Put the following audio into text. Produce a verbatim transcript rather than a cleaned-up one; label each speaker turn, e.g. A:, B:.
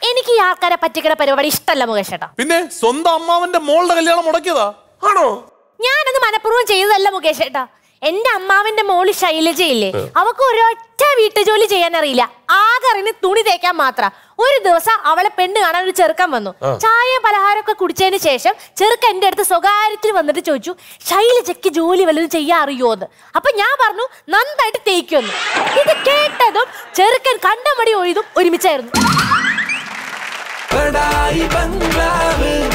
A: എനിക്ക് ഈ ആൾക്കാരെ പറ്റിക്കുന്ന പരിപാടി ഇഷ്ടമല്ല മുകേഷ് ചേട്ടാ. പിന്നെ
B: സ്വന്തം അമ്മാവന്റെ മോളുടെ കല്യാണം മുടക്കിയതാ ആണോ?
A: ഞാനത് മനഃപൂർവ്വം ചെയ്തതല്ല മുകേഷ് ചേട്ടാ. എന്റെ അമ്മാവന്റെ മോള് ശൈലജയില്ലേ, അവക്ക് ഒരൊറ്റ വീട്ടുജോലി ചെയ്യാൻ അറിയില്ല. ആകെ അറിഞ്ഞ് തുണി തേക്കാൻ മാത്രം. ഒരു ദിവസം അവളെ പെണ്ണ് കാണാൻ ഒരു ചെറുക്കൻ വന്നു. ചായ പലഹാരമൊക്കെ കുടിച്ചതിന് ശേഷം ചെറുക്കൻ എന്റെ അടുത്ത് സ്വകാര്യത്തിൽ വന്നിട്ട് ചോദിച്ചു, ശൈലജയ്ക്ക് ജോലി വല്ലതും ചെയ്യാൻ അറിയോന്ന്. അപ്പൊ ഞാൻ പറഞ്ഞു നന്നായിട്ട് തേക്കുമെന്ന്. ഇത് കേട്ടതും ചെറുക്കൻ കണ്ടമടി ഒഴുതും ഒരുമിച്ചായിരുന്നു.